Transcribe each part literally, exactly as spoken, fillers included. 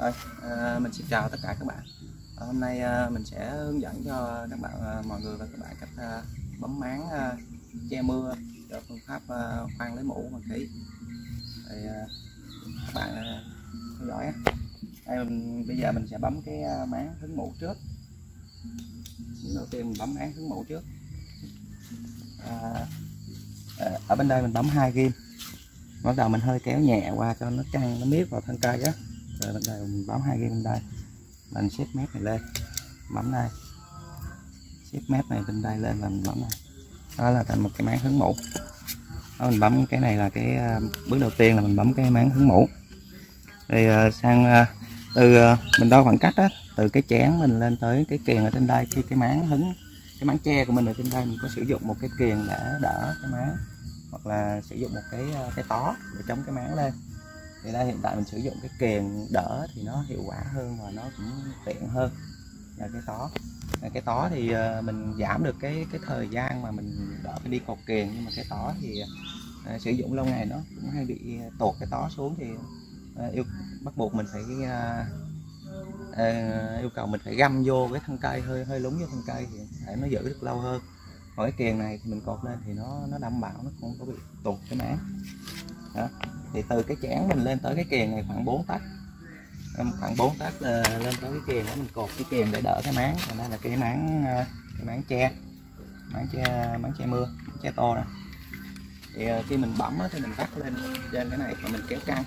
Rồi, à, mình xin chào tất cả các bạn. À, hôm nay à, mình sẽ hướng dẫn cho các bạn, à, mọi người và các bạn cách à, bấm máng à, che mưa cho phương pháp à, khoan lấy mũ bằng khí. Thì à, các bạn à, theo dõi á. Đây, mình, bây giờ mình sẽ bấm cái à, máng hứng mũ trước. Đầu tiên mình bấm máng hứng mũ trước. À, à, ở bên đây mình bấm hai ghim. Bắt đầu mình hơi kéo nhẹ qua cho nó căng, nó miết vào thân cây á. Rồi bên đây mình bấm hai ghim bên đây, mình xếp mép này lên, bấm đây, xếp mép này bên đây lên và mình bấm này. Đó là thành một cái máng hứng mũ. Đó, mình bấm cái này là cái bước đầu tiên là mình bấm cái máng hứng mũ. Thì sang từ mình đo khoảng cách á, từ cái chén mình lên tới cái kiềng ở trên đây. Khi cái máng hứng, cái máng che của mình ở trên đây, mình có sử dụng một cái kiềng để đỡ cái máng, hoặc là sử dụng một cái cái tó để chống cái máng lên. Thì đây hiện tại mình sử dụng cái kiềng đỡ thì nó hiệu quả hơn và nó cũng tiện hơn là cái tó. Cái tó thì mình giảm được cái cái thời gian mà mình đỡ phải đi cột kiềng, nhưng mà cái tó thì à, sử dụng lâu ngày nó cũng hay bị tụt cái tó xuống, thì à, yêu bắt buộc mình phải à, à, yêu cầu mình phải găm vô cái thân cây, hơi hơi lúng vô thân cây thì để nó giữ được lâu hơn. Còn cái kiềng này thì mình cột lên thì nó nó đảm bảo nó không có bị tụt cái máng. Đó. Thì từ cái chén mình lên tới cái kiềng này khoảng bốn tấc, khoảng bốn tấc lên tới cái kiềng đó mình cột cái kiềng để đỡ cái máng. Còn đây là cái máng cái máng che, máng che máng che mưa, máng che to nè. Thì khi mình bấm thì mình vắt lên trên cái này và mình kéo căng,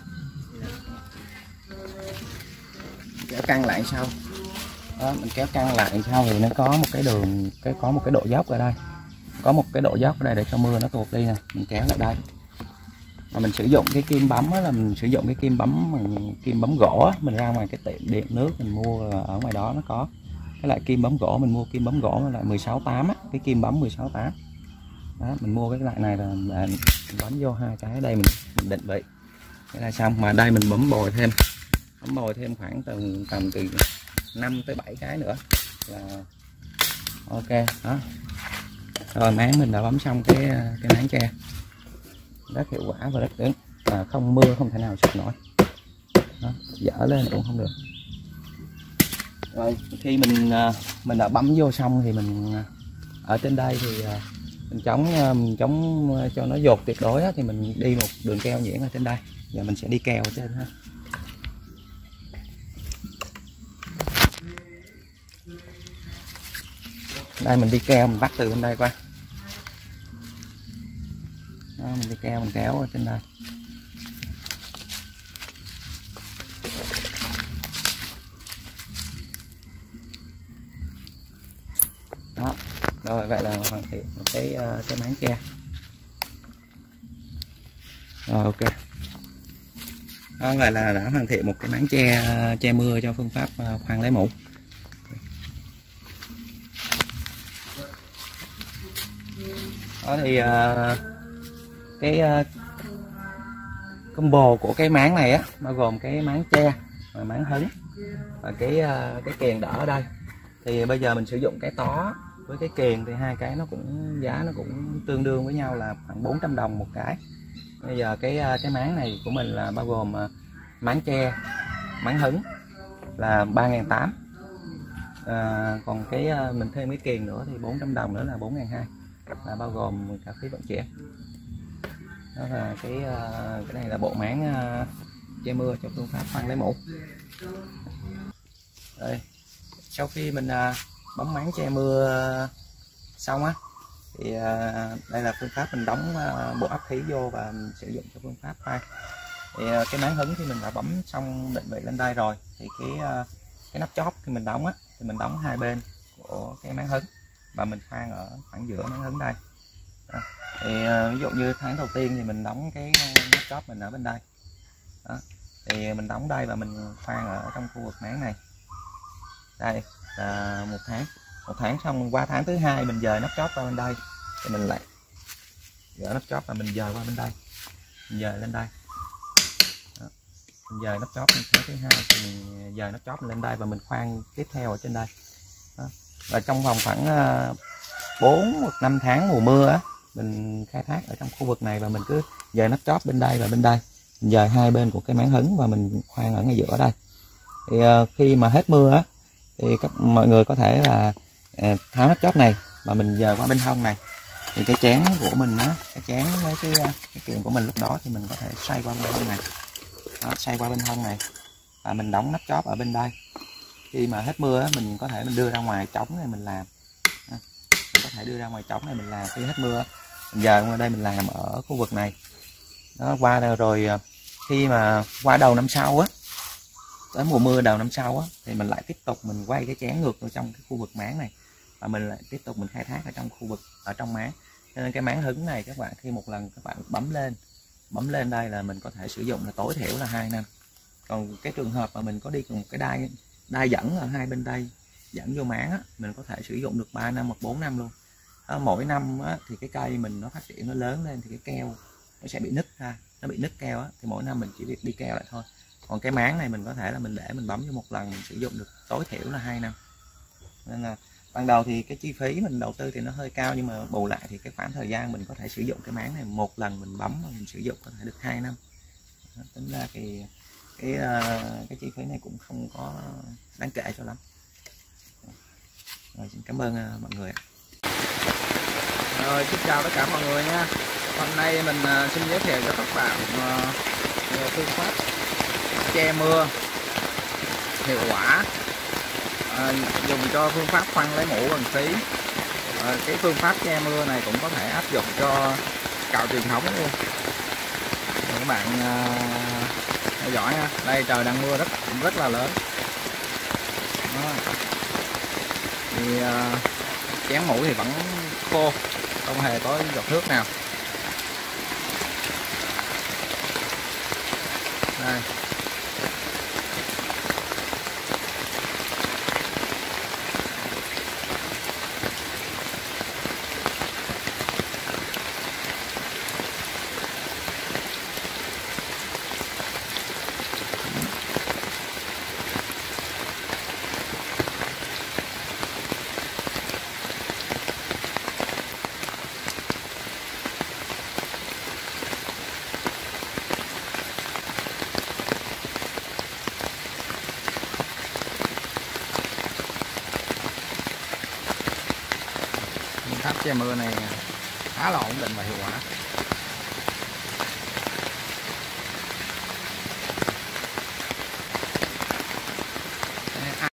kéo căng lại sau. Đó, mình kéo căng lại sau thì nó có một cái đường, cái có một cái độ dốc ở đây, có một cái độ dốc ở đây để cho mưa nó tuột đi nè. Mình kéo lại đây. Mà mình sử dụng cái kim bấm là mình sử dụng cái kim bấm bằng kim bấm gỗ. Mình ra ngoài cái tiệm điện nước mình mua, ở ngoài đó nó có cái loại kim bấm gỗ. Mình mua kim bấm gỗ là mười sáu tám á, cái kim bấm mười sáu tám đó. Mình mua cái loại này là mình bấm vô hai cái ở đây, mình, mình định vị cái là xong. Mà đây mình bấm bồi thêm, bấm bồi thêm khoảng từ tầm từ năm tới bảy cái nữa là ok đó. Rồi máng mình đã bấm xong cái cái máng che, rất hiệu quả và rất cứng, à, không mưa không thể nào sụp nổi. Đó, dở lên cũng không được. Rồi khi mình mình đã bấm vô xong thì mình ở trên đây thì mình chống mình chống cho nó dột tuyệt đối thì mình đi một đường keo nhuyễn ở trên đây. Giờ mình sẽ đi keo ở trên ha. Đây mình đi keo, mình bắt từ bên đây qua. Đó, mình đi keo, mình kéo ở trên đây. Đó, rồi vậy là hoàn thiện một cái cái máng che. Rồi ok. Đó, vậy là đã hoàn thiện một cái máng che che mưa cho phương pháp khoan lấy mũ. Đó thì uh, cái uh, combo của cái máng này á bao gồm cái máng che và máng hứng và cái uh, cái kiềng đỡ ở đây. Thì bây giờ mình sử dụng cái tó với cái kiềng thì hai cái nó cũng giá nó cũng tương đương với nhau là khoảng bốn trăm đồng một cái. Bây giờ cái uh, cái máng này của mình là bao gồm uh, máng che, máng hứng là ba nghìn tám trăm. À, còn cái uh, mình thêm cái kiềng nữa thì bốn trăm đồng nữa là bốn nghìn hai trăm, là bao gồm cả phí vận chuyển. Đó là cái cái này là bộ máng che mưa cho phương pháp khoan lấy mũ. Rồi sau khi mình bấm máng che mưa xong á thì đây là phương pháp mình đóng bộ áp khí vô và mình sử dụng cho phương pháp khoan. Thì cái máng hứng thì mình đã bấm xong định vị lên đây rồi, thì cái cái nắp chóp khi mình đóng á thì mình đóng hai bên của cái máng hứng và mình khoan ở khoảng giữa máng hứng đây. Đó. Thì ví dụ như tháng đầu tiên thì mình đóng cái nắp chóp mình ở bên đây. Đó. Thì mình đóng đây và mình khoan ở trong khu vực máng này. Đây là một tháng, một tháng xong qua tháng thứ hai mình dời nắp chóp qua bên đây thì mình lại gỡ nắp chóp và mình dời qua bên đây, mình dời lên đây. Đó. Mình dời nắp chóp tháng thứ hai thì mình dời nắp chóp lên đây và mình khoan tiếp theo ở trên đây. Đó. Và trong vòng khoảng bốn hoặc năm tháng mùa mưa á, mình khai thác ở trong khu vực này và mình cứ dời nắp chóp bên đây và bên đây, mình dời hai bên của cái máng hứng và mình khoan ở ngay giữa đây. Thì uh, khi mà hết mưa á thì các mọi người có thể là uh, tháo nắp chóp này và mình dời qua bên hông này, thì cái chén của mình á, cái chén với cái cái kiện của mình lúc đó thì mình có thể xoay qua bên hông này. Đó, xoay qua bên hông này và mình đóng nắp chóp ở bên đây. Khi mà hết mưa á, mình có thể mình đưa ra ngoài trống này mình làm. Đó, mình có thể đưa ra ngoài trống này mình làm. Khi hết mưa mình dời qua đây mình làm ở khu vực này. Đó, qua đây rồi khi mà qua đầu năm sau á, tới mùa mưa đầu năm sau á, thì mình lại tiếp tục mình quay cái chén ngược vào trong cái khu vực máng này và mình lại tiếp tục mình khai thác ở trong khu vực ở trong máng. Cho nên cái máng hứng này các bạn khi một lần các bạn bấm lên bấm lên đây là mình có thể sử dụng là tối thiểu là hai năm. Còn cái trường hợp mà mình có đi cùng cái đai đai dẫn ở hai bên đây dẫn vô máng á, mình có thể sử dụng được ba năm hoặc bốn năm luôn. Đó, mỗi năm á, thì cái cây mình nó phát triển nó lớn lên thì cái keo nó sẽ bị nứt ra, nó bị nứt keo á, thì mỗi năm mình chỉ việc đi keo lại thôi. Còn cái máng này mình có thể là mình để mình bấm vô một lần mình sử dụng được tối thiểu là hai năm. Nên là ban đầu thì cái chi phí mình đầu tư thì nó hơi cao, nhưng mà bù lại thì cái khoảng thời gian mình có thể sử dụng cái máng này một lần mình bấm và mình sử dụng có thể được hai năm. Đó, tính ra thì cái cái chi phí này cũng không có đáng kể cho lắm. Rồi, xin cảm ơn mọi người. Rồi, xin chào tất cả mọi người nha. Hôm nay mình xin giới thiệu cho các bạn phương pháp che mưa hiệu quả, à, dùng cho phương pháp khoan lấy mũ bằng xí. À, cái phương pháp che mưa này cũng có thể áp dụng cho cạo truyền thống luôn. Rồi các bạn à, theo dõi ha. Đây trời đang mưa rất rất là lớn. Đó. Thì à, chén mũ thì vẫn khô, không hề có giọt nước nào. Đây. Pháp che mưa này khá là ổn định và hiệu quả.